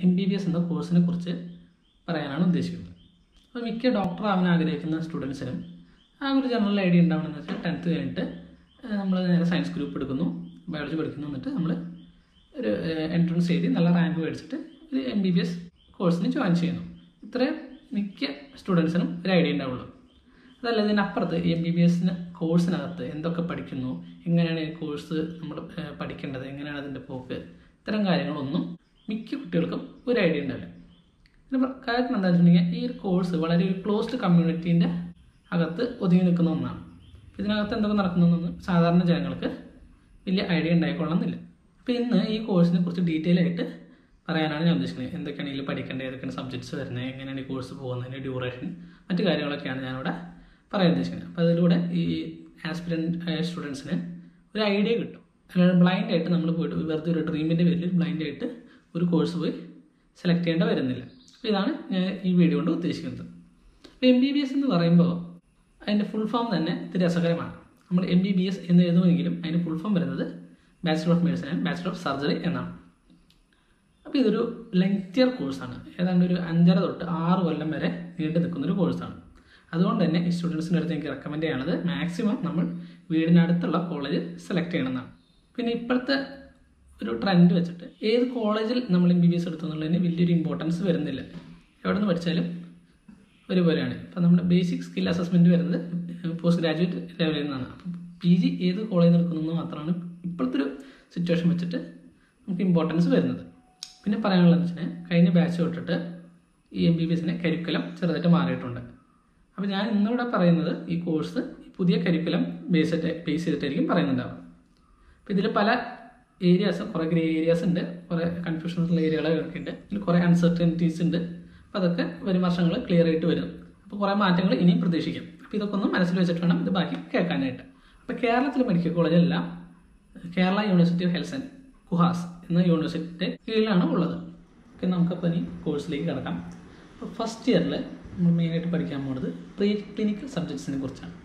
MBBS എന്ന കോഴ്സിനെ കുറിച്ച് പറയാനാണ് ഉദ്ദേശിക്കുന്നത്. അപ്പോൾ മിക്ക ഡോക്ടർ ആവാൻ ആഗ്രഹിക്കുന്ന സ്റ്റുഡൻസിനും ആ ഒരു ജനറൽ ഐഡിയ ഉണ്ടാവണമെന്ന് വെച്ചാൽ 10th കഴിഞ്ഞിട്ട് നമ്മൾ നേരെ സയൻസ് ഗ്രൂപ്പ് എടുക്കുന്നു, ബയോളജി പഠിക്കുന്നു, എന്നിട്ട് നമ്മൾ ഒരു എൻട്രൻസ് എഴുതി നല്ല റാങ്ക് മേടിച്ചിട്ട് ഒരു MBBS കോഴ്സിന് ജോയിൻ ചെയ്യുന്നു. ഇത്രയും മിക്ക സ്റ്റുഡൻസിനും ഒരു ഐഡിയ ഉണ്ടാവുള്ളൂ. അതല്ല, ഇതിനപ്പുറത്ത് MBBS കോഴ്സിനകത്ത് എന്തൊക്കെ പഠിക്കുന്നു, എങ്ങനെയാണ് ഈ കോഴ്സ് നമ്മൾ പഠിക്കേണ്ടത്, എങ്ങനെയാണ് അതിൻ്റെ പോക്ക്, ഇത്തരം കാര്യങ്ങളൊന്നും മിക്ക കുട്ടികൾക്കും ഒരു ഐഡിയ ഉണ്ടാവില്ല. ഇതിന് കാരണം എന്താണെന്ന് വെച്ചിട്ടുണ്ടെങ്കിൽ ഈ ഒരു കോഴ്സ് വളരെ ഒരു ക്ലോസ്ഡ് കമ്മ്യൂണിറ്റീൻ്റെ അകത്ത് ഒതുങ്ങി നിൽക്കുന്ന ഒന്നാണ്. ഇതിനകത്ത് എന്തൊക്കെ നടക്കുന്നതെന്നൊന്നും സാധാരണ ജനങ്ങൾക്ക് വലിയ ഐഡിയ ഉണ്ടായിക്കൊള്ളുന്നില്ല. അപ്പോൾ ഇന്ന് ഈ കോഴ്സിനെ കുറിച്ച് ഡീറ്റെയിൽ ആയിട്ട് പറയാനാണ് ഞാൻ ഉദ്ദേശിക്കുന്നത്. എന്തൊക്കെയാണ് ഇതിൽ പഠിക്കേണ്ടത്, ഏതൊക്കെയാണ് സബ്ജക്ട്സ് വരുന്നത്, എങ്ങനെയാണ് ഈ കോഴ്സ് പോകുന്നതിൻ്റെ ഡ്യൂറേഷൻ, മറ്റു കാര്യങ്ങളൊക്കെയാണ് ഞാനിവിടെ പറയാൻ ഉദ്ദേശിക്കുന്നത്. അപ്പോൾ അതിലൂടെ ഈ ആസ്പിരൻറ്റ് സ്റ്റുഡൻസിന് ഒരു ഐഡിയ കിട്ടും. അല്ലാതെ ബ്ലൈൻഡായിട്ട് നമ്മൾ പോയിട്ട് വെറുതെ ഒരു ഡ്രീമിൻ്റെ പേരിൽ ബ്ലൈൻഡായിട്ട് ഒരു കോഴ്സ് പോയി സെലക്ട് ചെയ്യേണ്ട വരുന്നില്ല. അപ്പോൾ ഇതാണ് ഞാൻ ഈ വീഡിയോ കൊണ്ട് ഉദ്ദേശിക്കുന്നത്. അപ്പോൾ MBBS എന്ന് പറയുമ്പോൾ അതിൻ്റെ ഫുൾ ഫോം തന്നെ ഇത്തിരി രസകരമാണ്. നമ്മൾ MBBS എന്ന് എഴുതുമെങ്കിലും അതിൻ്റെ ഫുൾ ഫോം വരുന്നത് bachelor of medicine and bachelor of surgery എന്നാണ്. അപ്പോൾ ഇതൊരു ലെങ്തിയർ കോഴ്സാണ്. ഏതാണ്ട് ഒരു 5.5 തൊട്ട് 6 കൊല്ലം വരെ നീണ്ടു നിൽക്കുന്നൊരു കോഴ്സാണ്. അതുകൊണ്ട് തന്നെ ഈ സ്റ്റുഡൻസിൻ്റെ അടുത്ത് എനിക്ക് റെക്കമെൻഡ് ചെയ്യാനുള്ളത് മാക്സിമം നമ്മൾ വീടിനടുത്തുള്ള കോളേജ് സെലക്ട് ചെയ്യണമെന്നാണ്. പിന്നെ ഇപ്പോഴത്തെ ഒരു ട്രെൻഡ് വെച്ചിട്ട് ഏത് കോളേജിൽ നമ്മൾ MBBS എടുത്തുന്നുള്ളതിന് വലിയൊരു ഇമ്പോർട്ടൻസ് വരുന്നില്ല. എവിടെ നിന്ന് പഠിച്ചാലും ഒരുപോലെയാണ്. അപ്പോൾ നമ്മുടെ ബേസിക് സ്കിൽ അസസ്മെൻറ്റ് വരുന്നത് പോസ്റ്റ് ഗ്രാജുവേറ്റ് ലെവലിൽ നിന്നാണ്. അപ്പം PG ഏത് കോളേജിൽ നിൽക്കുന്നത് മാത്രമാണ് ഇപ്പോഴത്തെ ഒരു സിറ്റുവേഷൻ വെച്ചിട്ട് നമുക്ക് ഇമ്പോർട്ടൻസ് വരുന്നത്. പിന്നെ പറയാനുള്ളതെന്ന് വെച്ചാൽ കഴിഞ്ഞ ബാച്ച് തൊട്ടിട്ട് ഈ MBBSൻ്റെ കരിക്കുലം ചെറുതായിട്ട് മാറിയിട്ടുണ്ട്. അപ്പോൾ ഞാൻ ഇന്നിവിടെ പറയുന്നത് ഈ കോഴ്സ് പുതിയ കരിക്കുലം ബേസ് ചെയ്തിട്ടായിരിക്കും പറയുന്നുണ്ടാവുക. അപ്പോൾ ഇതിൽ പല ഏരിയാസും കുറേ ഗ്രേ ഏരിയാസ് ഉണ്ട്, കുറേ കൺഫ്യൂഷനുള്ള ഏരിയകളൊക്കെ ഉണ്ട്, ഇതിൽ കുറേ അൺസർട്ടനിറ്റീസ് ഉണ്ട്. അപ്പോൾ അതൊക്കെ വരും വർഷങ്ങൾ ക്ലിയർ ആയിട്ട് വരും. അപ്പോൾ കുറേ മാറ്റങ്ങൾ ഇനിയും പ്രതീക്ഷിക്കാം. അപ്പോൾ ഇതൊക്കെ ഒന്ന് മനസ്സിൽ വെച്ചിട്ട് വേണം ഇത് ബാക്കി കേൾക്കാനായിട്ട്. അപ്പോൾ കേരളത്തിലെ മെഡിക്കൽ കോളേജെല്ലാം Kerala university of health and KUHAS എന്ന യൂണിവേഴ്സിറ്റിയുടെ കീഴിലാണ് ഉള്ളത്. ഓക്കെ, നമുക്കപ്പോൾ ഇനി കോഴ്സിലേക്ക് കിടക്കാം. അപ്പോൾ ഫസ്റ്റ് ഇയറിൽ നമ്മൾ മെയിനായിട്ട് പഠിക്കാൻ പോകുന്നത് പ്രീ ക്ലിനിക്കൽ സബ്ജക്ട്സിനെ കുറിച്ചാണ്.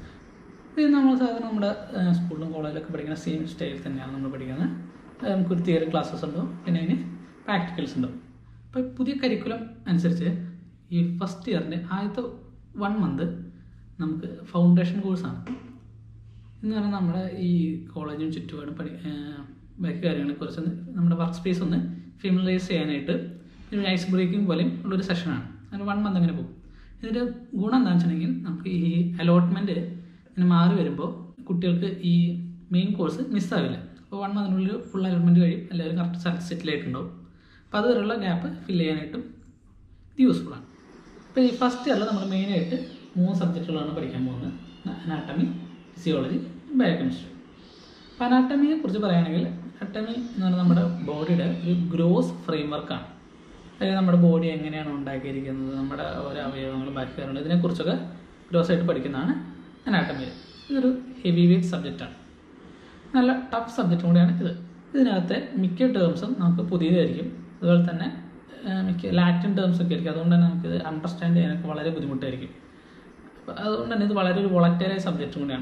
ഇത് നമ്മൾ സാധാരണ നമ്മുടെ സ്കൂളിലും കോളേജിലൊക്കെ പഠിക്കുന്ന സെയിം സ്റ്റൈൽ തന്നെയാണ് നമ്മൾ പഠിക്കുന്നത്. നമുക്കൊരു തിയറി ക്ലാസ്സസ് ഉണ്ടാവും, പിന്നെ അതിന് പ്രാക്ടിക്കൽസ് ഉണ്ടാവും. അപ്പോൾ പുതിയ കരിക്കുലം അനുസരിച്ച് ഈ ഫസ്റ്റ് ഇയറിൻ്റെ ആദ്യത്തെ 1 മന്ത് നമുക്ക് ഫൗണ്ടേഷൻ കോഴ്സാണ്. എന്ന് പറഞ്ഞാൽ നമ്മുടെ ഈ കോളേജും ചുറ്റുപാടും ബാക്കി കാര്യങ്ങളെക്കുറിച്ച് നമ്മുടെ വർക്ക് സ്പേസ് ഒന്ന് ഫെമിലറൈസ് ചെയ്യാനായിട്ട് ഒരു ഐസ് ബ്രേക്കിംഗ് പോലെയും ഉള്ളൊരു സെഷനാണ്. അങ്ങനെ 1 മന്ത് അങ്ങനെ പോകും. ഇതിൻ്റെ ഗുണം എന്താണെന്ന് വെച്ചിട്ടുണ്ടെങ്കിൽ നമുക്ക് ഈ അലോട്ട്മെൻറ്റ് ഇങ്ങനെ മാറി വരുമ്പോൾ കുട്ടികൾക്ക് ഈ മെയിൻ കോഴ്സ് മിസ്സാവില്ല. അപ്പോൾ 1 മന്തിനുള്ളിൽ ഫുൾ അലോട്ട്മെൻറ്റ് കഴിയും, എല്ലാവരും കറക്റ്റ് സെറ്റിൽ ആയിട്ടുണ്ടാവും. അപ്പോൾ അതുവരെയുള്ള ഗ്യാപ്പ് ഫില്ല് ചെയ്യാനായിട്ടും ഇത് യൂസ്ഫുള്ളാണ്. അപ്പോൾ ഈ ഫസ്റ്റ് ഇയറിൽ നമ്മൾ മെയിനായിട്ട് 3 സബ്ജക്റ്റുകളാണ് പഠിക്കാൻ പോകുന്നത്: അനാട്ടമി, ഫിസിയോളജി, ബയോകെമിസ്ട്രി. അപ്പോൾ അനാട്ടമിയെ കുറിച്ച് പറയുകയാണെങ്കിൽ അനാട്ടമി എന്ന് പറഞ്ഞാൽ നമ്മുടെ ബോഡിയുടെ ഒരു ഗ്രോസ് ഫ്രെയിം വർക്കാണ്. അതായത് നമ്മുടെ ബോഡി എങ്ങനെയാണ് ഉണ്ടാക്കിയിരിക്കുന്നത്, നമ്മുടെ ഓരോ അവയവങ്ങളും ബാക്കി കാര്യങ്ങളും ഇതിനെക്കുറിച്ചൊക്കെ ഗ്രോസ് ആയിട്ട് പഠിക്കുന്നതാണ് അനാട്ടമിയിൽ. ഇതൊരു ഹെവി വെയ്റ്റ് സബ്ജക്റ്റാണ്, നല്ല ടഫ് സബ്ജക്റ്റ് കൂടിയാണ് ഇത്. ഇതിനകത്തെ മിക്ക ടേംസും നമുക്ക് പുതിയതായിരിക്കും, അതുപോലെ തന്നെ മിക്ക ലാറ്റിൻ ടേംസൊക്കെ ആയിരിക്കും. അതുകൊണ്ട് തന്നെ നമുക്കിത് അണ്ടർസ്റ്റാൻഡ് ചെയ്യാനൊക്കെ വളരെ ബുദ്ധിമുട്ടായിരിക്കും. അപ്പോൾ അതുകൊണ്ട് തന്നെ ഇത് വളരെ ഒരു വോളറ്റൈലായ സബ്ജക്റ്റും കൂടിയാണ്.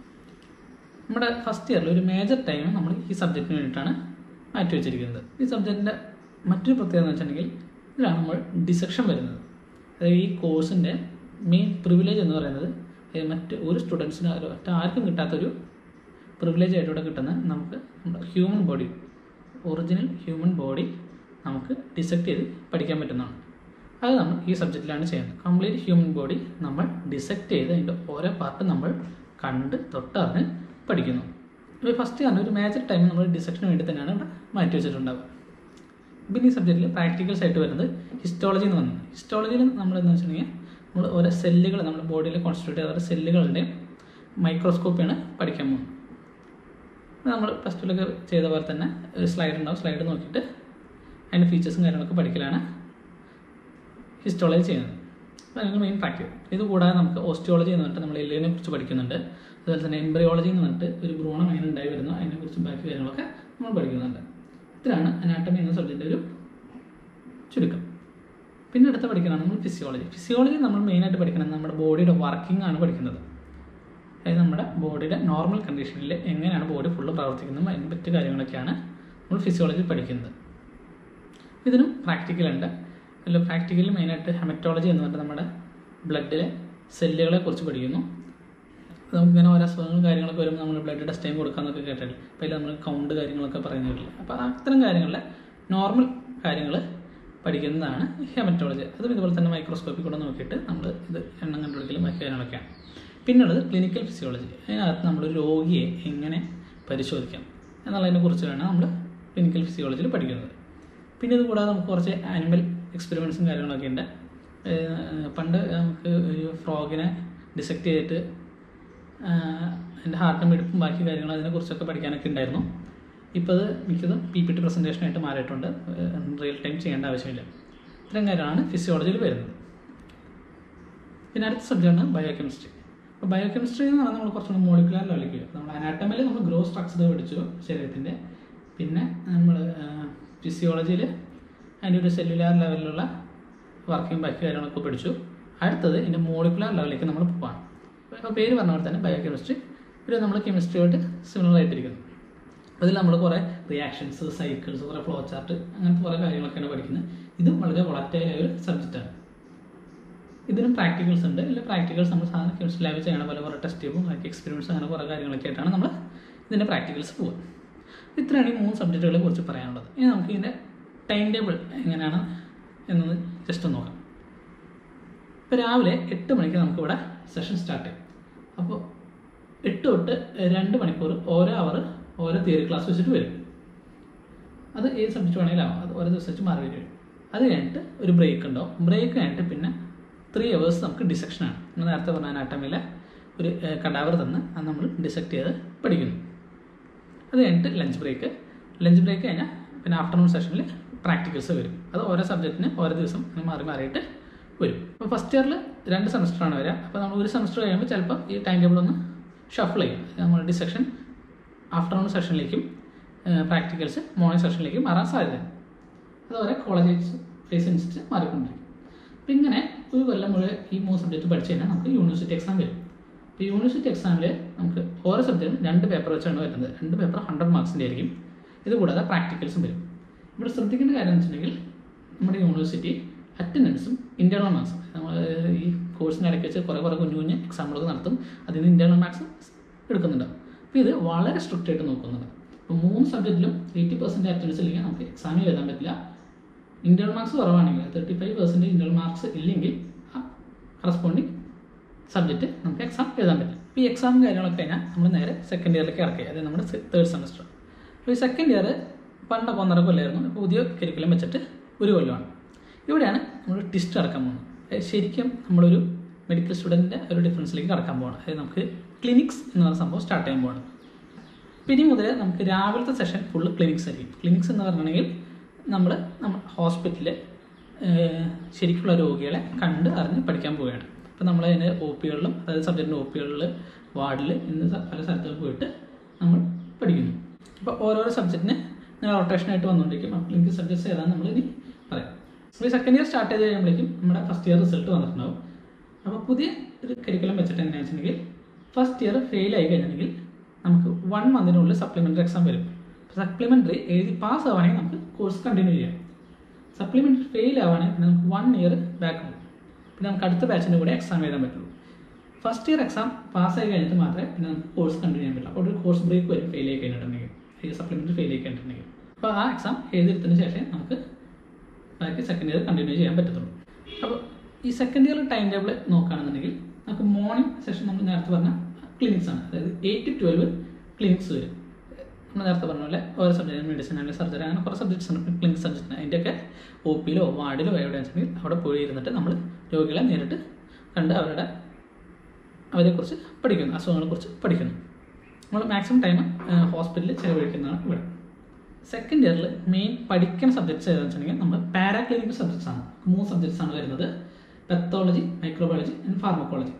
നമ്മുടെ ഫസ്റ്റ് ഇയറിൽ ഒരു മേജർ ടൈം നമ്മൾ ഈ സബ്ജക്റ്റിന് വേണ്ടിയിട്ടാണ് മാറ്റി വെച്ചിരിക്കുന്നത്. ഈ സബ്ജക്റ്റിൻ്റെ മറ്റൊരു പ്രത്യേകത എന്ന് വെച്ചിട്ടുണ്ടെങ്കിൽ ഇതിലാണ് നമ്മൾ ഡിസെക്ഷൻ വരുന്നത്. അതായത് ഈ കോഴ്സിൻ്റെ മെയിൻ പ്രിവിലേജ് എന്ന് പറയുന്നത് മറ്റ് ഒരു സ്റ്റുഡൻസിന് ആർക്കും കിട്ടാത്തൊരു പ്രിവിലേജ് ആയിട്ട് ഇവിടെ കിട്ടുന്ന നമുക്ക് നമ്മുടെ human body, original human body നമുക്ക് ഡിസെക്ട് ചെയ്ത് പഠിക്കാൻ പറ്റുന്നതാണ്. അത് നമ്മൾ ഈ സബ്ജക്റ്റിലാണ് ചെയ്യുന്നത്. കംപ്ലീറ്റ് ഹ്യൂമൻ ബോഡി നമ്മൾ ഡിസെക്ട് ചെയ്ത് അതിൻ്റെ ഓരോ പാർട്ട് നമ്മൾ കണ്ട് തൊട്ടറിഞ്ഞ് പഠിക്കുന്നു. ഇപ്പോൾ ഫസ്റ്റ് കാരണം ഒരു മേജർ ടൈം നമ്മൾ ഡിസെക്ഷന് വേണ്ടി തന്നെയാണ് ഇവിടെ മാറ്റി വെച്ചിട്ടുണ്ടാവുക. പിന്നെ ഈ സബ്ജക്റ്റിൽ പ്രാക്ടിക്കൽസ് ആയിട്ട് വരുന്നത് ഹിസ്റ്റോളജി എന്ന് പറയുന്നത്. ഹിസ്റ്റോളജിയിൽ നമ്മൾ എന്ന് വെച്ചിട്ടുണ്ടെങ്കിൽ നമ്മൾ ഓരോ സെല്ലുകൾ നമ്മുടെ ബോഡിയിൽ കോൺസ്റ്റിറ്റ്യൂട്ട് ചെയ്ത ഓരോ സെല്ലുകളുടെയും മൈക്രോസ്കോപ്പിയാണ് പഠിക്കാൻ പോകുന്നത്. നമ്മൾ പ്ലസ് ടുവിലൊക്കെ ചെയ്ത പോലെ തന്നെ ഒരു സ്ലൈഡ് ഉണ്ടാവും, സ്ലൈഡ് നോക്കിയിട്ട് അതിൻ്റെ ഫീച്ചേഴ്സും കാര്യങ്ങളൊക്കെ പഠിക്കലാണ് ഹിസ്റ്റോളജി ചെയ്യുന്നത്. അപ്പോൾ അതിന് മെയിൻ പ്രാക്ടിക്കൽ. ഇത് കൂടാതെ നമുക്ക് ഓസ്റ്റിയോളജി എന്ന് പറഞ്ഞിട്ട് നമ്മൾ എല്ലിനെ കുറിച്ച് പഠിക്കുന്നുണ്ട്. അതുപോലെ തന്നെ എംബ്രിയോളജി എന്ന് പറഞ്ഞിട്ട് ഒരു ഭ്രൂണം എങ്ങനെ ഉണ്ടായി വരുന്നു അതിനെക്കുറിച്ച് ബാക്കി കാര്യങ്ങളൊക്കെ നമ്മൾ പഠിക്കുന്നുണ്ട്. ഇത്രയാണ് അനാട്ടമി എന്ന സബ്ജക്റ്റിൻ്റെ ഒരു ചുരുക്കം. പിന്നെ അടുത്ത പഠിക്കുന്നതാണ് നമ്മൾ ഫിസിയോളജി. ഫിസിയോളജി നമ്മൾ മെയിനായിട്ട് പഠിക്കുന്നത് നമ്മുടെ ബോഡിയുടെ വർക്കിംഗ് ആണ് പഠിക്കുന്നത്. അതായത് നമ്മുടെ ബോഡിയുടെ നോർമൽ കണ്ടീഷനിൽ എങ്ങനെയാണ് ബോഡി ഫുള്ള് പ്രവർത്തിക്കുന്നത് അതിന് പറ്റിയ കാര്യങ്ങളൊക്കെയാണ് നമ്മൾ ഫിസിയോളജി പഠിക്കുന്നത്. ഇതിനും പ്രാക്ടിക്കലുണ്ട്. അതിൽ പ്രാക്ടിക്കലിൽ മെയിനായിട്ട് ഹെമറ്റോളജി എന്ന് പറഞ്ഞാൽ നമ്മുടെ ബ്ലഡിലെ സെല്ലുകളെ കുറിച്ച് പഠിക്കുന്നു. നമുക്കിങ്ങനെ ഓരോ അസുഖങ്ങളും കാര്യങ്ങളൊക്കെ വരുമ്പോൾ നമ്മൾ ബ്ലഡ് ടെസ്റ്റ് ടൈം കൊടുക്കാമെന്നൊക്കെ കേട്ടിട്ടില്ല. അപ്പോൾ അതിൽ നമ്മൾ കൗണ്ട് കാര്യങ്ങളൊക്കെ പറയുന്ന കേട്ടില്ല. അപ്പോൾ അത്തരം കാര്യങ്ങളിലെ നോർമൽ കാര്യങ്ങൾ പഠിക്കുന്നതാണ് ഹെമറ്റോളജി. അതും ഇതുപോലെ തന്നെ മൈക്രോസ്കോപ്പിൽ കൂടെ നോക്കിയിട്ട് നമ്മൾ ഇത് എണ്ണം കണ്ടുപിടിക്കലും മറ്റു കാര്യങ്ങളൊക്കെയാണ്. പിന്നുള്ളത് ക്ലിനിക്കൽ ഫിസിയോളജി. അതിനകത്ത് നമ്മൾ രോഗിയെ എങ്ങനെ പരിശോധിക്കാം എന്നുള്ളതിനെ കുറിച്ചാണ് നമ്മൾ ക്ലിനിക്കൽ ഫിസിയോളജിയിൽ പഠിക്കുന്നത്. പിന്നെ ഇത് കൂടാതെ നമുക്ക് കുറച്ച് ആനിമൽ എക്സ്പെരിമെൻറ്റ്സും കാര്യങ്ങളൊക്കെ ഉണ്ട്. പണ്ട് നമുക്ക് ഒരു ഫ്രോഗിനെ ഡിസെക്റ്റ് ചെയ്തിട്ട് അതിൻ്റെ ഹാർട്ടും മിടുപ്പും ബാക്കി കാര്യങ്ങളും അതിനെക്കുറിച്ചൊക്കെ പഠിക്കാനൊക്കെ ഉണ്ടായിരുന്നു. ഇപ്പോൾ അത് മിക്കതും PPT പ്രസൻറ്റേഷനായിട്ട് മാറിയിട്ടുണ്ട്. റിയൽ ടൈം ചെയ്യേണ്ട ആവശ്യമില്ല. ഇത്തരം കാര്യങ്ങളാണ് ഫിസിയോളജിയിൽ വരുന്നത്. പിന്നെ അടുത്ത സബ്ജക്റ്റാണ് ബയോകെമിസ്ട്രി. അപ്പോൾ ബയോകെമിസ്ട്രി എന്ന് പറഞ്ഞാൽ നമ്മൾ കുറച്ചുകൂടി മോളിക്കുലർ ലെവലിലേക്ക് വരും. നമ്മൾ അനാട്ടമിയിൽ നമ്മൾ ഗ്രോസ് സ്ട്രക്ചർ പഠിച്ചു ശരീരത്തിൻ്റെ. പിന്നെ നമ്മൾ ഫിസിയോളജിയിൽ അതിൻ്റെ ഒരു സെല്ലുലാർ ലെവലിലുള്ള വർക്കിംഗ് ബാക്കി കാര്യങ്ങളൊക്കെ പഠിച്ചു. അടുത്തത് ഇതിൻ്റെ മോളിക്കുലർ ലെവലിലേക്ക് നമ്മൾ പോകാം. അപ്പോൾ പേര് പറഞ്ഞ പോലെ തന്നെ ബയോകെമിസ്ട്രി ഒരു നമ്മൾ കെമിസ്ട്രിയോട്ട് സിമിലർ ആയിട്ടിരിക്കുന്നു. അതിൽ നമ്മൾ കുറേ റിയാക്ഷൻസ്, സൈക്കിൾസ്, കുറേ ഫ്ലോ ചാർട്ട്, അങ്ങനത്തെ കുറേ കാര്യങ്ങളൊക്കെയാണ് പഠിക്കുന്നത്. ഇതും വളരെ വളറ്റൈൽ ആയ ഒരു സബ്ജക്റ്റാണ്. ഇതിനും പ്രാക്ടിക്കൽസ് ഉണ്ട്. ഇതിൽ പ്രാക്ടിക്കൽസ് നമ്മൾ സാധാരണ കെമിസ്ട്രി ലാബിൽ ചെയ്യണ പോലെ കുറേ ടെസ്റ്റ് ട്യൂബും എക്സ്പെരിമെൻറ്റ്സ് അങ്ങനെ കുറേ കാര്യങ്ങളൊക്കെ ആയിട്ടാണ് നമ്മൾ ഇതിൻ്റെ പ്രാക്ടിക്കൽസ് പോകുക. ഇത്രയാണ് ഈ 3 സബ്ജക്റ്റുകളെ കുറിച്ച് പറയാനുള്ളത്. ഇനി നമുക്ക് ഇതിൻ്റെ ടൈം ടേബിൾ എങ്ങനെയാണ് എന്നത് ജസ്റ്റ് നോക്കാം. ഇപ്പോൾ രാവിലെ 8 മണിക്ക് നമുക്കിവിടെ സെഷൻ സ്റ്റാർട്ട് ചെയ്യും. അപ്പോൾ 8 തൊട്ട് 2 മണിക്കൂർ ഓരോ അവർ ഓരോ തിയറി ക്ലാസ് വെച്ചിട്ട് വരും. അത് ഏത് സബ്ജക്റ്റ് വേണമെങ്കിലും ആവാം. അത് ഓരോ ദിവസം വെച്ച് മാറി വരും. അത് കഴിഞ്ഞിട്ട് ഒരു ബ്രേക്ക് ഉണ്ടാവും. ബ്രേക്ക് കഴിഞ്ഞിട്ട് പിന്നെ 3 hours നമുക്ക് ഡിസെക്ഷനാണ്. നമ്മൾ നേരത്തെ പറഞ്ഞ അനാട്ടമിയിലെ ഒരു കടാവർ തന്ന് അത് നമ്മൾ ഡിസെക്റ്റ് ചെയ്ത് പഠിക്കുന്നു. അത് കഴിഞ്ഞിട്ട് ലഞ്ച് ബ്രേക്ക് കഴിഞ്ഞാൽ പിന്നെ ആഫ്റ്റർനൂൺ സെഷനിൽ പ്രാക്ടിക്കൽസ് വരും. അത് ഓരോ സബ്ജക്റ്റിന് ഓരോ ദിവസം മാറി മാറിയിട്ട് വരും. അപ്പോൾ ഫസ്റ്റ് ഇയറിൽ 2 സെമസ്റ്ററാണ് വരിക. അപ്പോൾ നമ്മൾ ഒരു സെമസ്റ്റർ കഴിയുമ്പോൾ ചിലപ്പോൾ ഈ ടൈം ടേബിൾ ഒന്ന് ഷഫിൾ ചെയ്യും. നമ്മൾ ഡിസെക്ഷൻ ആഫ്റ്റർനൂൺ സെഷനിലേക്കും പ്രാക്ടിക്കൽസ് മോർണിംഗ് സെഷനിലേക്കും മാറാൻ സാധ്യതയാണ്. അതുപോലെ കോളേജ് ഫേസ് അനുസരിച്ച് മാറിക്കൊണ്ടിരിക്കും. അപ്പോൾ ഇങ്ങനെ ഒരു കൊല്ലം മുഴുവൻ ഈ 3 സബ്ജക്റ്റ് പഠിച്ചു കഴിഞ്ഞാൽ നമുക്ക് യൂണിവേഴ്സിറ്റി എക്സാം വരും. ഇപ്പോൾ യൂണിവേഴ്സിറ്റി എക്സാമിൽ നമുക്ക് ഓരോ സബ്ജക്റ്റും 2 പേപ്പർ വെച്ചാണ് വരുന്നത്. 2 പേപ്പർ 100 മാർക്സിൻ്റെ ആയിരിക്കും. ഇതുകൂടാതെ പ്രാക്ടിക്കൽസും വരും. ഇവിടെ ശ്രദ്ധിക്കേണ്ട കാര്യം എന്ന് വെച്ചിട്ടുണ്ടെങ്കിൽ നമ്മുടെ യൂണിവേഴ്സിറ്റി അറ്റൻഡൻസും ഇൻറ്റേർണൽ മാർക്സും നമ്മൾ ഈ കോഴ്സിന് ഇടയ്ക്ക് വെച്ച് കുറേ കുഞ്ഞു എക്സാമുകളൊക്കെ നടത്തും. അതിൽ നിന്ന് ഇൻറ്റേർണൽ മാർക്സ് എടുക്കുന്നുണ്ടാവും. അപ്പോൾ ഇത് വളരെ സ്ട്രിക്റ്റ് ആയിട്ട് നോക്കുന്നുണ്ട്. ഇപ്പോൾ 3 സബ്ജക്റ്റിലും 80% അറ്റൻഡൻസ് ഇല്ലെങ്കിൽ നമുക്ക് എക്സാമിൽ എഴുതാൻ പറ്റില്ല. ഇൻറ്റേർണൽ മാർക്സ് കുറവാണെങ്കിൽ 35% ഇൻറ്റേർണൽ മാർക്സ് ഇല്ലെങ്കിൽ ആ കറസ്പോണ്ടിങ് സബ്ജക്റ്റ് നമുക്ക് എക്സാം എഴുതാൻ പറ്റില്ല. ഇപ്പോൾ ഈ എക്സാം കാര്യങ്ങളൊക്കെ കഴിഞ്ഞാൽ നമ്മൾ നേരെ സെക്കൻഡ് ഇയറിലേക്ക് ഇറക്കുക. അതായത് നമ്മുടെ 3rd സെമസ്റ്റർ. അപ്പോൾ ഈ സെക്കൻഡ് ഇയർ പണ്ടൊക്കെ 1.5 കൊല്ലമായിരുന്നു. പുതിയ കരിക്കുലം വെച്ചിട്ട് 1 കൊല്ലമാണ്. ഇവിടെയാണ് നമ്മൾ ട്വിസ്റ്റ് നടക്കാൻ പോകുന്നത്. ശരിക്കും നമ്മളൊരു മെഡിക്കൽ സ്റ്റുഡൻറ്റിൻ്റെ ഒരു ഡിഫറൻസിലേക്ക് കടക്കാൻ പോകണം. അതായത് നമുക്ക് ക്ലിനിക്സ് എന്ന് പറയുന്ന സംഭവം സ്റ്റാർട്ട് ചെയ്യാൻ പോകണം. പിന്നെ മുതൽ നമുക്ക് രാവിലത്തെ സെഷൻ ഫുള്ള് ക്ലിനിക്സ് ആയിരിക്കും. ക്ലിനിക്സ് എന്ന് പറഞ്ഞിട്ടുണ്ടെങ്കിൽ നമ്മൾ ഹോസ്പിറ്റലിൽ ശരിക്കുള്ള രോഗികളെ കണ്ട് അറിഞ്ഞ് പഠിക്കാൻ പോവുകയാണ്. അപ്പോൾ നമ്മൾ അതിൻ്റെ OPകളിലും അതായത് സബ്ജക്റ്റിൻ്റെ OPകളിൽ വാർഡിൽ ഇന്ന് പല സ്ഥലത്തും പോയിട്ട് നമ്മൾ പഠിക്കുന്നു. അപ്പോൾ ഓരോരോ സബ്ജക്റ്റിന് ഇങ്ങനെ റൊട്ടേഷനായിട്ട് വന്നുകൊണ്ടിരിക്കും. അപ്പോൾ ക്ലിനിക്കൽ സബ്ജക്ട്സ് ഏതാണ് നമ്മൾ ഇനി പറയാം. അപ്പോൾ ഈ സെക്കൻഡ് ഇയർ സ്റ്റാർട്ട് ചെയ്ത് കഴിയുമ്പോഴേക്കും നമ്മുടെ ഫസ്റ്റ് ഇയർ റിസൾട്ട് വന്നിട്ടുണ്ടാവും. അപ്പോൾ പുതിയ ഒരു കരിക്കുലം വെച്ചിട്ട് എങ്ങനെയാണെന്ന് വെച്ചിട്ടുണ്ടെങ്കിൽ ഫസ്റ്റ് ഇയർ ഫെയിൽ ആയി കഴിഞ്ഞിട്ടുണ്ടെങ്കിൽ നമുക്ക് 1 മന്തിനുള്ളിൽ സപ്ലിമെൻ്ററി എക്സാം വരും. സപ്ലിമെൻ്ററി എഴുതി പാസ് ആവുകയാണെങ്കിൽ നമുക്ക് കോഴ്സ് കണ്ടിന്യൂ ചെയ്യാം. സപ്ലിമെൻ്ററി ഫെയിൽ ആവുകയാണെങ്കിൽ പിന്നെ നമുക്ക് 1 ഇയർ ബാക്ക് പോകും. പിന്നെ നമുക്ക് അടുത്ത ബാച്ചിൻ്റെ കൂടെ എക്സാം എഴുതാൻ പറ്റുള്ളൂ. ഫസ്റ്റ് ഇയർ എക്സാം പാസ്സായി കഴിഞ്ഞിട്ട് മാത്രമേ പിന്നെ നമുക്ക് കോഴ്സ് കണ്ടിന്യൂ ചെയ്യാൻ പറ്റുള്ളൂ. അപ്പോൾ ഒരു കോഴ്സ് ബ്രേക്ക് വരും ഫെയിൽ ആയി കഴിഞ്ഞിട്ടുണ്ടെങ്കിൽ, ഈ സപ്ലിമെൻ്ററി ഫെയിൽ ആയി കഴിഞ്ഞിട്ടുണ്ടെങ്കിൽ. അപ്പോൾ ആ എക്സാം എഴുതിയെടുത്തതിന് ശേഷം നമുക്ക് ബാക്കി സെക്കൻഡ് ഇയർ കണ്ടിന്യൂ ചെയ്യാൻ പറ്റത്തുള്ളൂ. അപ്പോൾ ഈ സെക്കൻഡ് ഇയർ ടൈം ടേബിൾ നോക്കുകയാണെന്നുണ്ടെങ്കിൽ നമുക്ക് മോർണിംഗ് സെഷൻ നമ്മൾ നേരത്തെ പറഞ്ഞ ക്ലിനിക്സ് ആണ്. അതായത് 8 to 12 ക്ലിനിക്സ് വരും. നമ്മൾ നേരത്തെ പറഞ്ഞ പോലെ ഓരോ സബ്ജക്റ്റ് മെഡിസിൻ അല്ലെങ്കിൽ സർജറി അങ്ങനെ കുറേ സബ്ജക്ട്സ് ഉണ്ട് ക്ലിനിക് സബ്ജക്റ്റിന്. അതിൻ്റെയൊക്കെ OPയിലോ വാർഡിലോ എവിടെയാണെന്ന് വെച്ചിട്ടുണ്ടെങ്കിൽ അവിടെ പോയി ഇരുന്നിട്ട് നമ്മൾ രോഗികളെ നേരിട്ട് കണ്ട് അവരെക്കുറിച്ച് പഠിക്കുന്നു, അസുഖങ്ങളെക്കുറിച്ച് പഠിക്കുന്നു. നമ്മൾ മാക്സിമം ടൈം ഹോസ്പിറ്റലിൽ ചിലവഴിക്കുന്നതാണ് ഇവിടെ. സെക്കൻഡ് ഇയറിൽ മെയിൻ പഠിക്കുന്ന സബ്ജക്ട്സ് ഏതാണെന്ന് വെച്ചിട്ടുണ്ടെങ്കിൽ നമ്മൾ പാരാക്ലിനിക്കൽ സബ്ജക്ട്സ് ആണ്. 3 സബ്ജക്ട്സ് ആണ് വരുന്നത്: പെത്തോളജി, മൈക്രോബയോളജി ആൻഡ് ഫാർമക്കോളജി.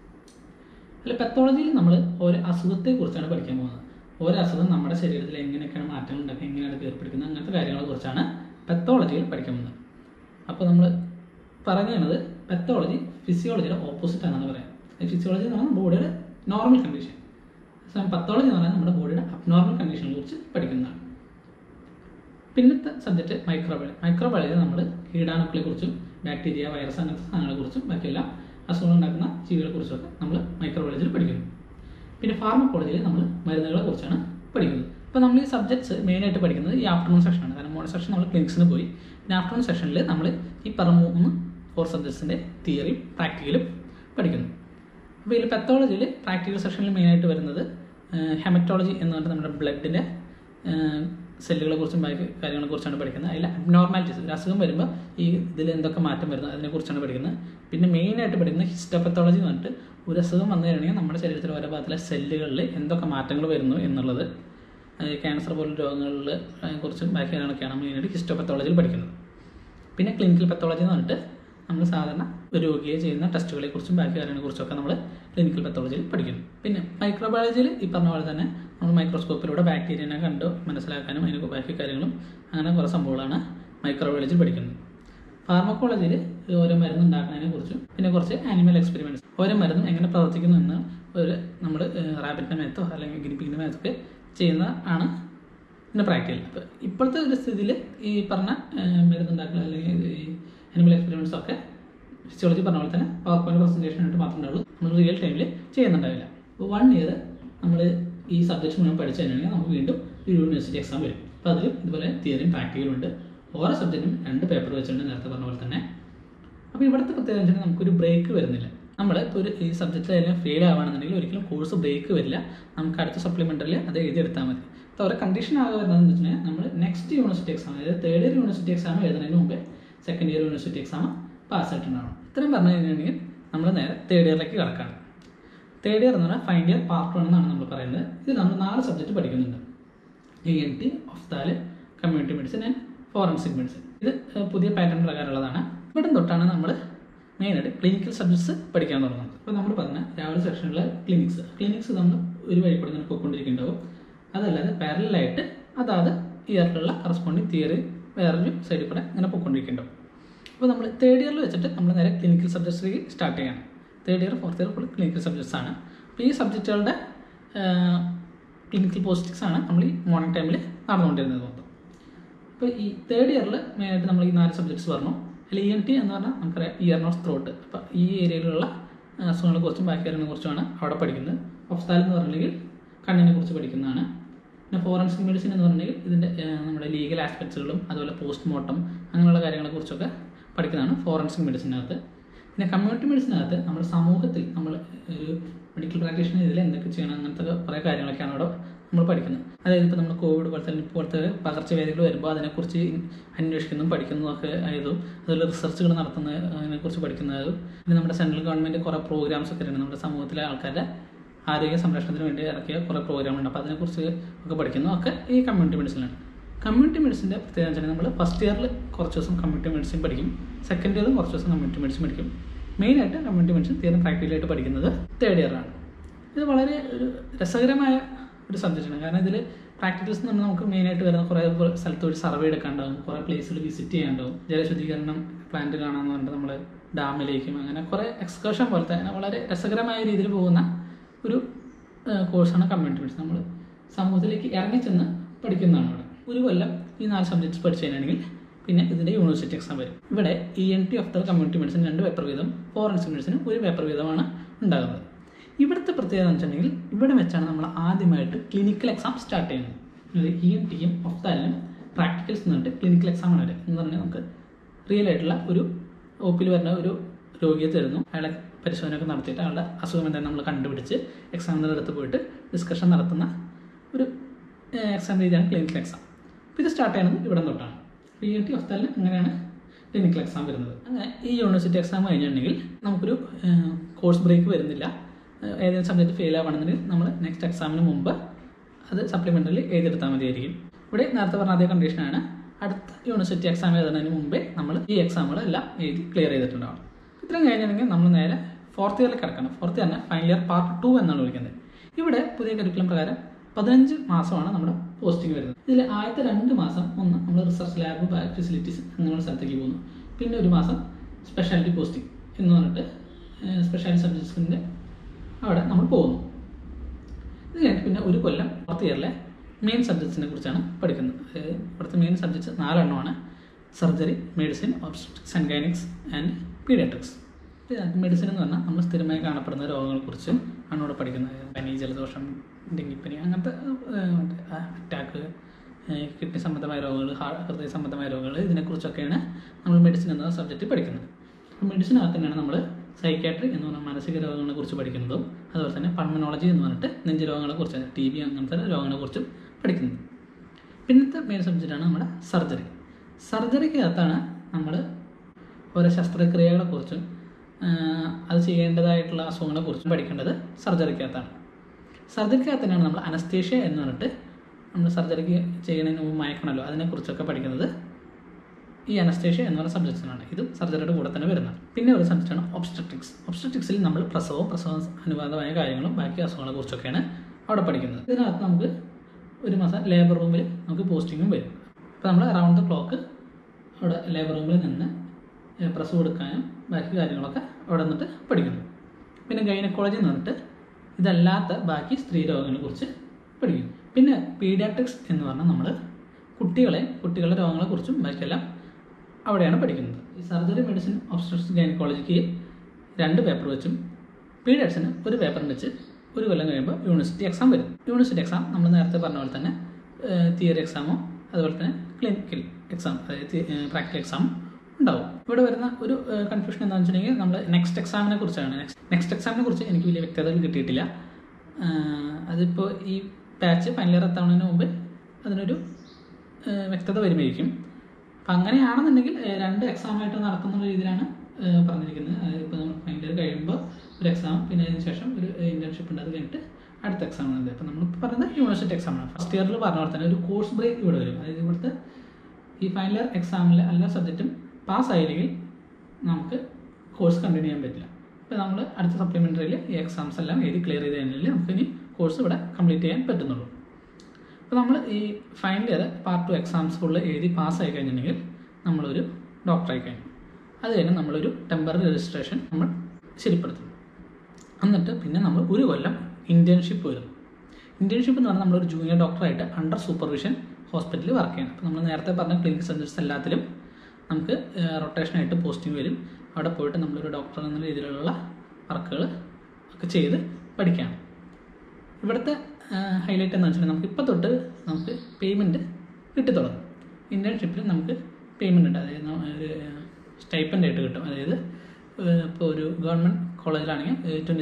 അതിൽ പെത്തോളജിയിൽ നമ്മൾ ഓരോ അസുഖത്തെക്കുറിച്ചാണ് പഠിക്കാൻ പോകുന്നത്. ഓരോ അസുഖം നമ്മുടെ ശരീരത്തിൽ എങ്ങനെയൊക്കെയാണ് മാറ്റങ്ങൾ ഉണ്ടാക്കുക, എങ്ങനെയാണ് ഏർപ്പെടുക്കുന്നത്, അങ്ങനത്തെ കാര്യങ്ങളെക്കുറിച്ചാണ് പെത്തോളജിയിൽ പഠിക്കാൻ പോകുന്നത്. അപ്പോൾ നമ്മൾ പറയുന്നത് പെത്തോളജി ഫിസിയോളജിയുടെ ഓപ്പോസിറ്റ് ആണെന്ന് പറയാം. ഫിസിയോളജി എന്ന് പറഞ്ഞാൽ ബോഡിയുടെ നോർമൽ കണ്ടീഷൻ, പെത്തോളജി എന്ന് പറഞ്ഞാൽ നമ്മുടെ ബോഡിയുടെ അബ്നോർമൽ കണ്ടീഷനെ കുറിച്ച് പഠിക്കുന്നതാണ്. പിന്നത്തെ സബ്ജക്റ്റ് മൈക്രോബയോളജി നമ്മൾ കീടാണുക്കളെക്കുറിച്ചും ബാക്ടീരിയ, വൈറസ് അങ്ങനത്തെ സാധനങ്ങളെക്കുറിച്ചും ബാക്കിയെല്ലാം അസുഖങ്ങൾ ഉണ്ടാക്കുന്ന ജീവികളെക്കുറിച്ചൊക്കെ നമ്മൾ മൈക്രോബയോളജിയിൽ പഠിക്കുന്നു. പിന്നെ ഫാർമക്കോളജിയിൽ നമ്മൾ മരുന്നുകളെ കുറിച്ചാണ് പഠിക്കുന്നത്. അപ്പോൾ നമ്മൾ ഈ സബ്ജക്ട്സ് മെയിനായിട്ട് പഠിക്കുന്നത് ഈ ആഫ്റ്റർനൂൺ സെക്ഷനാണ്. കാരണം മോർണിംഗ് സെക്ഷൻ നമ്മൾ ക്ലിനിക്സിന് പോയി, പിന്നെ ആഫ്റ്റർനൂൺ സെക്ഷനിൽ നമ്മൾ ഈ പറഞ്ഞ 4 സബ്ജക്ട്സിൻ്റെ തിയറിയും പ്രാക്ടിക്കലും പഠിക്കുന്നു. അപ്പോൾ ഇതിൽ പെത്തോളജിയിൽ പ്രാക്ടിക്കൽ സെക്ഷനിൽ മെയിനായിട്ട് വരുന്നത് ഹെമറ്റോളജി എന്ന് പറഞ്ഞാൽ നമ്മുടെ ബ്ലഡിൻ്റെ സെല്ലുകളെ കുറിച്ചും ബാക്കി കാര്യങ്ങളെക്കുറിച്ചാണ് പഠിക്കുന്നത്. അതിൽ അബ്നോർമാലിറ്റീസ്, ഒരു അസുഖം വരുമ്പോൾ ഈ ഇതിൽ എന്തൊക്കെ മാറ്റം വരുന്നത് അതിനെക്കുറിച്ചാണ് പഠിക്കുന്നത്. പിന്നെ മെയിനായിട്ട് പഠിക്കുന്നത് ഹിസ്റ്റോപത്തോളജി എന്ന് പറഞ്ഞിട്ട് ഒരു അസുഖം വന്നു കഴിഞ്ഞാൽ നമ്മുടെ ശരീരത്തിൽ ഓരോ ഭാഗത്തിലെ സെല്ലുകളിൽ എന്തൊക്കെ മാറ്റങ്ങൾ വരുന്നു എന്നുള്ളത്, ക്യാൻസർ പോലുള്ള രോഗങ്ങളിൽ കുറിച്ചും ബാക്കി കാര്യങ്ങളൊക്കെയാണ് മെയിനായിട്ട് ഹിസ്റ്റോപത്തോളജിയിൽ പഠിക്കുന്നത്. പിന്നെ ക്ലിനിക്കൽ പത്തോളജി എന്ന് പറഞ്ഞിട്ട് നമ്മൾ സാധാരണ ഒരു രോഗിയെ ചെയ്യുന്ന ടെസ്റ്റുകളെക്കുറിച്ചും ബാക്കി കാര്യങ്ങളെക്കുറിച്ചൊക്കെ നമ്മൾ ക്ലിനിക്കൽ പത്തോളജിയിൽ പഠിക്കുന്നു. പിന്നെ മൈക്രോബയോളജിയിൽ ഈ പറഞ്ഞ പോലെ തന്നെ നമ്മൾ മൈക്രോസ്കോപ്പിലൂടെ ബാക്ടീരിയനെ കണ്ട് മനസ്സിലാക്കാനും അതിന് ബാക്കി കാര്യങ്ങളും അങ്ങനെ കുറേ സംഭവങ്ങളാണ് മൈക്രോബയോളജിയിൽ പഠിക്കുന്നത്. ഫാർമക്കോളജിയിൽ ഓരോ മരുന്ന് ഉണ്ടാക്കുന്നതിനെ കുറിച്ചും പിന്നെ കുറച്ച് ആനിമൽ എക്സ്പെരിമെൻറ്റ്സ്, ഓരോ മരുന്നും എങ്ങനെ പ്രവർത്തിക്കുന്നു എന്ന് നമ്മൾ റാബിറ്റിൻ്റെ മേത്തോ അല്ലെങ്കിൽ ഗിനിപ്പിങ്ങിൻ്റെ മേത്തൊക്കെ ചെയ്യുന്ന ആണ് പിന്നെ പ്രാക്ടിക്കൽ. അപ്പോൾ ഇപ്പോഴത്തെ ഒരു സ്ഥിതിയിൽ ഈ പറഞ്ഞ മരുന്നുണ്ടാക്കുക അല്ലെങ്കിൽ ഈ ആനിമൽ എക്സ്പെരിമെൻറ്റ്സ് ഒക്കെ ഫിസിയോളജി പറഞ്ഞ പോലെ തന്നെ പവർ പോയിന്റ് പ്രസൻറ്റേഷൻ ആയിട്ട് മാത്രമേ ഉണ്ടാവുള്ളൂ, നമ്മൾ റിയൽ ടൈമിൽ ചെയ്യുന്നുണ്ടാവില്ല. അപ്പോൾ 1 ഇയർ നമ്മൾ ഈ സബ്ജക്ട്സ് മുഴുവൻ പഠിച്ചു കഴിഞ്ഞാൽ നമുക്ക് വീണ്ടും ഒരു യൂണിവേഴ്സിറ്റി എക്സാം വരും. അപ്പോൾ അതിൽ ഇതുപോലെ തിയറിയും പ്രാക്ടിക്കലും ഉണ്ട്. ഓരോ സബ്ജക്റ്റിനും 2 പേപ്പർ വെച്ചിട്ടുണ്ട്, നേരത്തെ പറഞ്ഞ പോലെ തന്നെ. അപ്പോൾ ഇവിടുത്തെ പ്രത്യേകത വെച്ചാൽ നമുക്കൊരു ബ്രേക്ക് വരുന്നില്ല. നമ്മൾ ഒരു ഈ സബ്ജക്റ്റിലെല്ലാം ഫെയിൽ ആവുകയാണെന്നുണ്ടെങ്കിൽ ഒരിക്കലും കോഴ്സ് ബ്രേക്ക് വരില്ല. നമുക്ക് അടുത്ത സപ്ലിമെൻ്ററിൽ അത് എഴുതിയെടുത്താൽ മതി. അപ്പോൾ അവരുടെ കണ്ടീഷൻ ആകെ വരുന്നതെന്ന് വെച്ചാൽ നമ്മൾ നെക്സ്റ്റ് യൂണിവേഴ്സിറ്റി എക്സാം, അതായത് 3rd ഇയർ യൂണിവേഴ്സിറ്റി എക്സാം എഴുതുന്നതിന് മുമ്പേ 2nd ഇയർ യൂണിവേഴ്സിറ്റി എക്സാം പാസ്സായിട്ടുണ്ടാവണം. ഇത്രയും പറഞ്ഞു കഴിഞ്ഞിട്ടുണ്ടെങ്കിൽ നമ്മൾ നേരെ 3rd ഇയറിലേക്ക് കിടക്കുകയാണ്. 3rd ഇയർ എന്ന് പറഞ്ഞാൽ ഫൈനൽ ഇയർ പാർട്ട് 1 എന്നാണ് നമ്മൾ പറയുന്നത്. ഇത് നമ്മൾ 4 സബ്ജക്റ്റ് പഠിക്കുന്നുണ്ട്: ENT, ophthal, community medicine and forensic medicine. ഇത് പുതിയ പാറ്റേൺ പ്രകാരമുള്ളതാണ്. ഇവിടെ തൊട്ടാണ് നമ്മൾ മെയിനായിട്ട് ക്ലിനിക്കൽ സബ്ജക്ട്സ് പഠിക്കാൻ തുടങ്ങുന്നത്. അപ്പോൾ നമ്മൾ പറഞ്ഞ രാവിലെ സെക്ഷനിലെ ക്ലിനിക്സ് നമ്മൾ ഒരു വഴി കൂടെ ഇങ്ങനെ പോയിക്കൊണ്ടിരിക്കുന്നുണ്ടാവും. അതല്ലാതെ പാരലായിട്ട് അതാത് ഇയറിലുള്ള കറസ്പോണ്ടിങ് തിയറി വേറൊരു സൈഡിൽ കൂടെ ഇങ്ങനെ പോയിക്കൊണ്ടിരിക്കുന്നുണ്ടാവും. അപ്പോൾ നമ്മൾ 3rd ഇയറിൽ വെച്ചിട്ട് നമ്മൾ നേരെ ക്ലിനിക്കൽ സബ്ജക്ട്സിലേക്ക് സ്റ്റാർട്ട് ചെയ്യണം. 3rd year 4th year full clinical subjects ആണ്. അപ്പോൾ ഈ സബ്ജക്റ്റുകളുടെ ക്ലിനിക്കൽ പോസ്റ്റിക്സ് ആണ് നമ്മൾ ഈ മോർണിംഗ് ടൈമിൽ നടന്നുകൊണ്ടിരുന്നത് മൊത്തം. അപ്പോൾ ഈ 3rd ഇയറിൽ മെയിനായിട്ട് നമ്മൾ ഈ 4 സബ്ജക്ട്സ് പറഞ്ഞു. അതിൽ ENT എന്ന് പറഞ്ഞാൽ നമുക്കറിയാം ഇയർ നോസ് ത്രോട്ട്. അപ്പോൾ ഈ ഏരിയയിലുള്ള അസുഖങ്ങളെക്കുറിച്ചും ബാക്കി കാര്യങ്ങളെക്കുറിച്ചുമാണ് അവിടെ പഠിക്കുന്നത്. ഒഫ്താൽ എന്ന് പറഞ്ഞിട്ടുണ്ടെങ്കിൽ കണ്ണിനെ കുറിച്ച് പഠിക്കുന്നതാണ്. പിന്നെ ഫോറൻസിക് മെഡിസിൻ എന്ന് പറഞ്ഞിട്ടുണ്ടെങ്കിൽ ഇതിൻ്റെ നമ്മുടെ ലീഗൽ ആസ്പെക്ട്സുകളും അതുപോലെ പോസ്റ്റ്മോർട്ടം അങ്ങനെയുള്ള കാര്യങ്ങളെക്കുറിച്ചൊക്കെ പഠിക്കുന്നതാണ് ഫോറൻസിക് മെഡിസിനകത്ത്. പിന്നെ കമ്മ്യൂണിറ്റി മെഡിസിനകത്ത് നമ്മുടെ സമൂഹത്തിൽ നമ്മൾ ഒരു മെഡിക്കൽ പ്രാക്ടീഷണർ ഇതിൽ എന്തൊക്കെ ചെയ്യണം അങ്ങനത്തെ കുറേ കാര്യങ്ങളൊക്കെയാണ് അവിടെ നമ്മൾ പഠിക്കുന്നത്. അതായത് ഇപ്പോൾ നമ്മൾ കോവിഡ് പോലത്തെ പകർച്ചവ്യാധികൾ വരുമ്പോൾ അതിനെക്കുറിച്ച് അന്വേഷിക്കുന്നതും പഠിക്കുന്നതൊക്കെ ആയതും അതുപോലെ റിസർച്ചുകൾ അതിനെക്കുറിച്ച് പഠിക്കുന്നതും പിന്നെ നമ്മുടെ സെൻട്രൽ ഗവൺമെൻറ് കുറേ പ്രോഗ്രാംസ് ഒക്കെ ഉണ്ട്. നമ്മുടെ സമൂഹത്തിലെ ആൾക്കാരുടെ ആരോഗ്യ സംരക്ഷണത്തിന് വേണ്ടി ഇറക്കിയ കുറേ പ്രോഗ്രാമുണ്ട്. അപ്പോൾ അതിനെക്കുറിച്ച് ഒക്കെ പഠിക്കുന്നതൊക്കെ ഈ കമ്മ്യൂണിറ്റി മെഡിസിനാണ്. കമ്മ്യൂണിറ്റി മെഡിസിൻ്റെ പ്രത്യേകത വെച്ചാൽ നമ്മൾ ഫസ്റ്റ് ഇയറിൽ കുറച്ച് ദിവസം കമ്മ്യൂണിറ്റി മെഡിസിൻ പഠിക്കും, 2nd ഇയറിൽ കുറച്ച് ദിവസം കമ്മ്യൂണിറ്റി മെഡിസിൻ പഠിക്കും. മെയിനായിട്ട് കമ്മ്യൂണിറ്റി മെഡിസിൻ തിയറി പ്രാക്ടിക്കലായിട്ട് പഠിക്കുന്നത് 3rd ഇയറാണ്. ഇത് വളരെ ഒരു രസകരമായ ഒരു സബ്ജക്റ്റാണ്. കാരണം ഇതിൽ പ്രാക്ടിക്കൽസ് എന്ന് പറഞ്ഞാൽ നമുക്ക് മെയിനായിട്ട് വരുന്ന കുറേ സ്ഥലത്ത് ഒരു സർവേ എടുക്കാനുണ്ടാവും, കുറേ പ്ലേസുകൾ വിസിറ്റ് ചെയ്യാനുണ്ടാവും, ജലശുദ്ധീകരണം പ്ലാന്റ് കാണാമെന്ന് പറഞ്ഞിട്ട് നമ്മൾ ഡാമിലേക്കും അങ്ങനെ കുറേ എക്സ്കർഷൻ പോലത്തെ വളരെ രസകരമായ രീതിയിൽ പോകുന്ന ഒരു കോഴ്സാണ് കമ്മ്യൂണിറ്റി മെഡിസിൻ. നമ്മൾ സമൂഹത്തിലേക്ക് ഇറങ്ങിച്ചെന്ന് പഠിക്കുന്നതാണ്. ഇവിടെ ഒരു കൊല്ലം ഈ 4 സബ്ജക്ട്സ് പഠിച്ചു കഴിഞ്ഞാണെങ്കിൽ പിന്നെ ഇതിൻ്റെ യൂണിവേഴ്സിറ്റി എക്സാം വരും. ഇവിടെ ENT ophthal community medicine 2 paper വീതം, ഫോറൻസിക് മെഡിസിന് 1 പേപ്പർ വീതമാണ് ഉണ്ടാകുന്നത്. ഇവിടുത്തെ പ്രത്യേകത എന്ന് വെച്ചിട്ടുണ്ടെങ്കിൽ ഇവിടെ വെച്ചാണ് നമ്മൾ ആദ്യമായിട്ട് ക്ലിനിക്കൽ എക്സാം സ്റ്റാർട്ട് ചെയ്യുന്നത്. അതായത് ENTയും ഒഫ്താലിനും പ്രാക്ടിക്കൽസ് എന്ന് പറഞ്ഞിട്ട് ക്ലിനിക്കൽ എക്സാമാണ് വരെ എന്ന് പറഞ്ഞാൽ നമുക്ക് റിയൽ ആയിട്ടുള്ള ഒരു OPയിൽ വരുന്ന ഒരു രോഗിയെ തരുന്നു, അയാളെ പരിശോധനയൊക്കെ നടത്തിയിട്ട് അയാളുടെ അസുഖം എന്തായാലും നമ്മൾ കണ്ടുപിടിച്ച് എക്സാമിനറുടെ അടുത്ത് പോയിട്ട് ഡിസ്കഷൻ നടത്തുന്ന ഒരു എക്സാം രീതിയാണ് ക്ലിനിക്കൽ എക്സാം. അപ്പോൾ ഇത് സ്റ്റാർട്ട് ചെയ്യുന്നത് ഇവിടെ തൊട്ടാണ്. ENT ഒഫ്താലിന് അങ്ങനെയാണ് ക്ലിനിക്കൽ എക്സാം വരുന്നത്. അങ്ങനെ ഈ യൂണിവേഴ്സിറ്റി എക്സാം കഴിഞ്ഞിട്ടുണ്ടെങ്കിൽ നമുക്കൊരു കോഴ്സ് ബ്രേക്ക് വരുന്നില്ല. ഏതെങ്കിലും സബ്ജക്റ്റ് ഫെയിൽ ആവുകയാണെന്നുണ്ടെങ്കിൽ നമ്മൾ നെക്സ്റ്റ് എക്സാമിന് മുമ്പ് അത് സപ്ലിമെൻ്ററിൽ എഴുതിയെടുത്താൽ മതിയായിരിക്കും. ഇവിടെ നേരത്തെ പറഞ്ഞ അതേ കണ്ടീഷനാണ്. അടുത്ത യൂണിവേഴ്സിറ്റി എക്സാം എഴുതുന്നതിന് മുമ്പേ നമ്മൾ ഈ എക്സാമുകളെല്ലാം എഴുതി ക്ലിയർ ചെയ്തിട്ടുണ്ടാവും. ഇത്രയും കഴിഞ്ഞിട്ടുണ്ടെങ്കിൽ നമ്മൾ നേരെ 4th ഇയറിൽ കിടക്കണം. 4th ഇയറിനെ ഫൈനൽ ഇയർ പാർട്ട് 2 എന്നാണ് വിളിക്കുന്നത്. ഇവിടെ പുതിയ കരിക്കുലം പ്രകാരം 15 മാസമാണ് നമ്മുടെ പോസ്റ്റിംഗ് വരുന്നത്. ഇതിൽ ആദ്യത്തെ 2 മാസം നമ്മൾ റിസർച്ച് ലാബ് ഫെസിലിറ്റീസ് അങ്ങനെയുള്ള സ്ഥലത്തേക്ക് പോകുന്നു. പിന്നെ 1 മാസം സ്പെഷ്യാലിറ്റി പോസ്റ്റിംഗ് എന്ന് പറഞ്ഞിട്ട് സ്പെഷ്യാലിറ്റി സബ്ജക്ട്സിൻ്റെ അവിടെ നമ്മൾ പോകുന്നു. ഇത് കഴിഞ്ഞിട്ട് പിന്നെ 1 കൊല്ലം 4th ഇയറിലെ മെയിൻ സബ്ജക്ട്സിനെ കുറിച്ചാണ് പഠിക്കുന്നത്. ഇവിടുത്തെ മെയിൻ സബ്ജക്ട്സ് 4 എണ്ണമാണ്: surgery, medicine, obstetrics and gynaecs and paediatrics. Medicine എന്ന് പറഞ്ഞാൽ നമ്മൾ സ്ഥിരമായി കാണപ്പെടുന്ന രോഗങ്ങളെക്കുറിച്ച് ആണ് ഇവിടെ പഠിക്കുന്നത്. പനി, ജലദോഷം, ഡെങ്കിപ്പനി, അങ്ങനത്തെ അറ്റാക്ക്, കിഡ്നി സംബന്ധമായ രോഗങ്ങൾ, ഹൃദയ സംബന്ധമായ രോഗങ്ങൾ, ഇതിനെക്കുറിച്ചൊക്കെയാണ് നമ്മൾ മെഡിസിൻ എന്ന സബ്ജക്റ്റ് പഠിക്കുന്നത്. മെഡിസിനകത്ത് തന്നെയാണ് നമ്മൾ സൈക്യാട്രി എന്ന് പറഞ്ഞാൽ മാനസിക രോഗങ്ങളെ കുറിച്ച് പഠിക്കുന്നതും അതുപോലെ തന്നെ പൾമനോളജി എന്ന് പറഞ്ഞിട്ട് നെഞ്ച് രോഗങ്ങളെ കുറിച്ച്, TB അങ്ങനത്തെ രോഗങ്ങളെ കുറിച്ചും പഠിക്കുന്നത്. പിന്നത്തെ മെയിൻ സബ്ജക്റ്റാണ് നമ്മുടെ സർജറി. സർജറിക്കകത്താണ് നമ്മൾ ഓരോ ശസ്ത്രക്രിയകളെക്കുറിച്ചും അത് ചെയ്യേണ്ടതായിട്ടുള്ള അസുഖങ്ങളെക്കുറിച്ചും പഠിക്കേണ്ടത് സർജറിക്കകത്താണ്. സർജറിക്കകത്ത് തന്നെയാണ് നമ്മൾ അനസ്തേഷ്യ എന്ന് പറഞ്ഞിട്ട് നമ്മൾ സർജറിക്ക് ചെയ്യുന്നതിന് മുമ്പ് മയക്കണമല്ലോ, അതിനെക്കുറിച്ചൊക്കെ പഠിക്കുന്നത് ഈ അനസ്തേഷ്യ എന്ന് പറയുന്ന സബ്ജക്ട്സിനാണ്. ഇത് സർജറിയുടെ കൂടെ തന്നെ വരുന്നത്. പിന്നെ ഒരു സബ്ജക്റ്റാണ് ഒബ്സ്റ്ററ്റിക്സ്. ഒബ്സ്റ്ററ്റിക്സിൽ നമ്മൾ പ്രസവ അനുബന്ധമായ കാര്യങ്ങളും ബാക്കി അസുഖങ്ങളെ കുറിച്ചൊക്കെയാണ് അവിടെ പഠിക്കുന്നത്. ഇതിനകത്ത് നമുക്ക് 1 മാസം ലേബർ റൂമിൽ നമുക്ക് പോസ്റ്റിങ്ങും വരും. അപ്പോൾ നമ്മൾ അറൗണ്ട് ദ ക്ലോക്ക് അവിടെ ലേബർ റൂമിൽ നിന്ന് പ്രസവം എടുക്കാനും ബാക്കി കാര്യങ്ങളൊക്കെ അവിടെ നിന്നിട്ട് പഠിക്കുന്നു. പിന്നെ ഗൈനക്കോളജി എന്ന് പറഞ്ഞിട്ട് ഇതല്ലാത്ത ബാക്കി സ്ത്രീ രോഗങ്ങളെ കുറിച്ച് പഠിക്കും. പിന്നെ പീഡിയാട്രിക്സ് എന്ന് പറഞ്ഞാൽ നമ്മൾ കുട്ടികളുടെ രോഗങ്ങളെക്കുറിച്ചും ബാക്കിയെല്ലാം അവിടെയാണ് പഠിക്കുന്നത്. ഈ സർജറി, മെഡിസിൻ, ഒബ്സ്റ്ററ്റിക്സ്, ഗൈനക്കോളജിക്ക് 2 പേപ്പർ വെച്ചും പീഡിയാട്രിക്സിന് 1 പേപ്പർ വെച്ച് 1 കൊല്ലം കഴിയുമ്പോൾ യൂണിവേഴ്സിറ്റി എക്സാം വരും. യൂണിവേഴ്സിറ്റി എക്സാം നമ്മൾ നേരത്തെ പറഞ്ഞ പോലെ തന്നെ തിയറി എക്സാമോ അതുപോലെ തന്നെ ക്ലിനിക്കൽ എക്സാം, അതായത് പ്രാക്ടിക്കൽ എക്സാം ഉണ്ടാവും. ഇവിടെ വരുന്ന ഒരു കൺഫ്യൂഷൻ എന്താണെന്ന് വെച്ചിട്ടുണ്ടെങ്കിൽ നമ്മൾ നെക്സ്റ്റ് എക്സാമിനെ കുറിച്ചാണ്. നെക്സ്റ്റ് എക്സാമിനെ കുറിച്ച് എനിക്ക് വലിയ വ്യക്തത കിട്ടിയിട്ടില്ല. അതിപ്പോൾ ഈ ബാച്ച് ഫൈനൽ ഇയർ എത്താവുന്നതിന് മുമ്പ് അതിനൊരു വ്യക്തത വരുമായിരിക്കും. അപ്പം അങ്ങനെയാണെന്നുണ്ടെങ്കിൽ 2 എക്സാമായിട്ട് നടത്തുന്ന രീതിയിലാണ് പറഞ്ഞിരിക്കുന്നത്. അതായത് ഇപ്പോൾ നമ്മൾ ഫൈനൽ ഇയർ കഴിയുമ്പോൾ ഒരു എക്സാം, പിന്നെ അതിന് ശേഷം ഒരു ഇന്റേൺഷിപ്പ് ഉണ്ട്, അത് കഴിഞ്ഞിട്ട് അടുത്ത എക്സാം ആണ്. അപ്പോൾ നമ്മളിപ്പോൾ പറയുന്നത് യൂണിവേഴ്സിറ്റി എക്സാമാണ്. ഫസ്റ്റ് ഇയറിൽ പറഞ്ഞ പോലെ തന്നെ ഒരു കോഴ്സ് ബ്രേക്ക് ഇവിടെ വരും. അതായത് ഇവിടുത്തെ ഈ ഫൈനൽ ഇയർ എക്സാമിൽ എല്ലാ സബ്ജക്റ്റും പാസ്സായില്ലെങ്കിൽ നമുക്ക് കോഴ്സ് കണ്ടിന്യൂ ചെയ്യാൻ പറ്റില്ല. അപ്പോൾ നമ്മൾ അടുത്ത സപ്ലിമെൻ്ററിയിൽ ഈ എക്സാംസ് എല്ലാം എഴുതി ക്ലിയർ ചെയ്ത് കഴിഞ്ഞാൽ നമുക്ക് ഇനി കോഴ്സ് ഇവിടെ കംപ്ലീറ്റ് ചെയ്യാൻ പറ്റുന്നുള്ളൂ. അപ്പോൾ നമ്മൾ ഈ final year part 2 exams full എഴുതി പാസ്സായി കഴിഞ്ഞിട്ടുണ്ടെങ്കിൽ നമ്മളൊരു ഡോക്ടറായി കഴിഞ്ഞു. അത് കഴിഞ്ഞ് നമ്മളൊരു ടെമ്പററി രജിസ്ട്രേഷൻ നമ്മൾ ശരിപ്പെടുത്തും. എന്നിട്ട് പിന്നെ നമ്മൾ 1 കൊല്ലം ഇൻറ്റേൺഷിപ്പ് വരും. ഇൻറ്റേൺഷിപ്പ് എന്ന് പറഞ്ഞാൽ നമ്മളൊരു ജൂനിയർ ഡോക്ടറായിട്ട് അണ്ടർ സൂപ്പർവിഷൻ ഹോസ്പിറ്റലിൽ വർക്ക് ചെയ്യണം. അപ്പോൾ നമ്മൾ നേരത്തെ പറഞ്ഞ ക്ലിനിക്കൽ സബ്ജക്ട്സ് എല്ലാത്തിലും നമുക്ക് റൊട്ടേഷനായിട്ട് പോസ്റ്റിംഗ് വരും. അവിടെ പോയിട്ട് നമ്മളൊരു ഡോക്ടർ എന്ന രീതിയിലുള്ള വർക്കുകൾ ഒക്കെ ചെയ്ത് പഠിക്കുകയാണ്. ഇവിടുത്തെ ഹൈലൈറ്റ് എന്ന് വെച്ചിട്ടുണ്ടെങ്കിൽ നമുക്ക് ഇപ്പോൾ തൊട്ട് നമുക്ക് പേയ്മെൻറ്റ് കിട്ടിത്തുടങ്ങും. ഇൻറ്റേൺഷിപ്പിൽ നമുക്ക് പേയ്മെൻറ്റ് ഉണ്ട്, അതായത് ഒരു സ്റ്റൈപ്പൻ്റ് ആയിട്ട് കിട്ടും. അതായത് ഇപ്പോൾ ഒരു ഗവൺമെൻറ് കോളേജിലാണെങ്കിൽ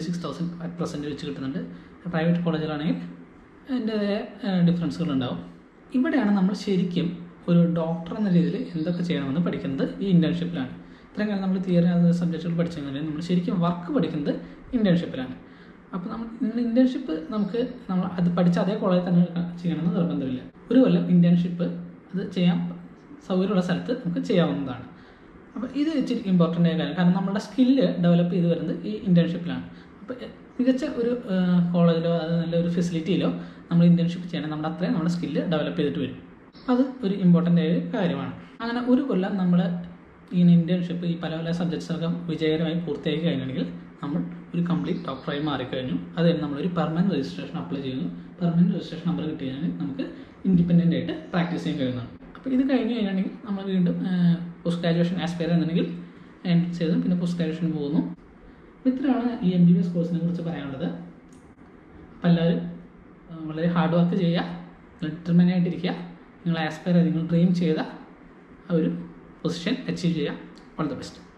26,000% വെച്ച് കിട്ടുന്നുണ്ട്. പ്രൈവറ്റ് കോളേജിലാണെങ്കിൽ അതിൻ്റെതായ ഡിഫറൻസുകളുണ്ടാവും. ഇവിടെയാണ് നമ്മൾ ശരിക്കും ഒരു ഡോക്ടർ എന്ന രീതിയിൽ എന്തൊക്കെ ചെയ്യണമെന്ന് പഠിക്കുന്നത് ഈ ഇൻറ്റേൺഷിപ്പിലാണ്. ഇത്രയും കാലം നമ്മൾ തിയറി സബ്ജക്റ്റുകൾ പഠിച്ചു കഴിഞ്ഞാൽ നമ്മൾ ശരിക്കും വർക്ക് പഠിക്കുന്നത് ഇൻറ്റേൺഷിപ്പിലാണ്. അപ്പോൾ നമ്മൾ ഇൻറ്റേൺഷിപ്പ് നമുക്ക് നമ്മൾ അത് പഠിച്ച അതേ കോളേജിൽ തന്നെ ചെയ്യണമെന്ന് നിർബന്ധമില്ല. 1 കൊല്ലം ഇൻറ്റേൺഷിപ്പ് അത് ചെയ്യാൻ സൗകര്യമുള്ള സ്ഥലത്ത് നമുക്ക് ചെയ്യാവുന്നതാണ്. അപ്പോൾ ഇത് ഇച്ചിരി ഇമ്പോർട്ടൻ്റ് ആയ കാര്യം, കാരണം നമ്മുടെ സ്കില്ല് ഡെവലപ്പ് ചെയ്ത് വരുന്നത് ഈ ഇൻറ്റേൺഷിപ്പിലാണ്. അപ്പോൾ മികച്ച ഒരു കോളേജിലോ അത് നല്ലൊരു ഫെസിലിറ്റിയിലോ നമ്മൾ ഇൻറ്റേൺഷിപ്പ് ചെയ്യണം, നമ്മുടെ അത്രയും നമ്മുടെ സ്കില്ല് ഡെവലപ്പ് ചെയ്തിട്ട് വരും. അത് ഒരു ഇമ്പോർട്ടൻ്റ് ആയ കാര്യമാണ്. അങ്ങനെ 1 കൊല്ലം നമ്മൾ ഈ ഇൻറ്റേൺഷിപ്പ് ഈ പല പല സബ്ജക്ട്സൊക്കെ വിജയകരമായി പൂർത്തിയാക്കി കഴിഞ്ഞിട്ടുണ്ടെങ്കിൽ നമ്മൾ ഒരു കംപ്ലീറ്റ് ഡോക്ടറായി മാറിക്കഴിഞ്ഞു. അത് കഴിഞ്ഞ് നമ്മളൊരു പെർമനൻറ്റ് രജിസ്ട്രേഷൻ അപ്ലൈ ചെയ്യുന്നു. പെർമനൻറ്റ് രജിസ്ട്രേഷൻ നമ്പർ കിട്ടി കഴിഞ്ഞാൽ നമുക്ക് ഇൻഡിപെൻഡൻ്റ് ആയിട്ട് പ്രാക്ടീസ് ചെയ്യാൻ കഴിയുന്നതാണ്. അപ്പോൾ ഇത് കഴിഞ്ഞ് കഴിഞ്ഞിട്ടുണ്ടെങ്കിൽ നമ്മൾ വീണ്ടും പോസ്റ്റ് ഗ്രാജുവേഷൻ ആസ്പയർ എന്നുണ്ടെങ്കിൽ എൻട്രൻസ് ചെയ്ത് പിന്നെ പോസ്റ്റ് ഗ്രാജുവേഷൻ പോകുന്നു. ഇത്രയാണ് ഈ MBBS കോഴ്സിനെ കുറിച്ച് പറയാനുള്ളത്. അപ്പോൾ എല്ലാവരും വളരെ ഹാർഡ് വർക്ക് ചെയ്യുക, ഡിറ്റർമിൻ ആയിട്ടിരിക്കുക. നിങ്ങൾ ആസ്പയർ നിങ്ങൾ ഡ്രീം ചെയ്ത ആ ഒരു പൊസിഷൻ അച്ചീവ് ചെയ്യുക. All the best.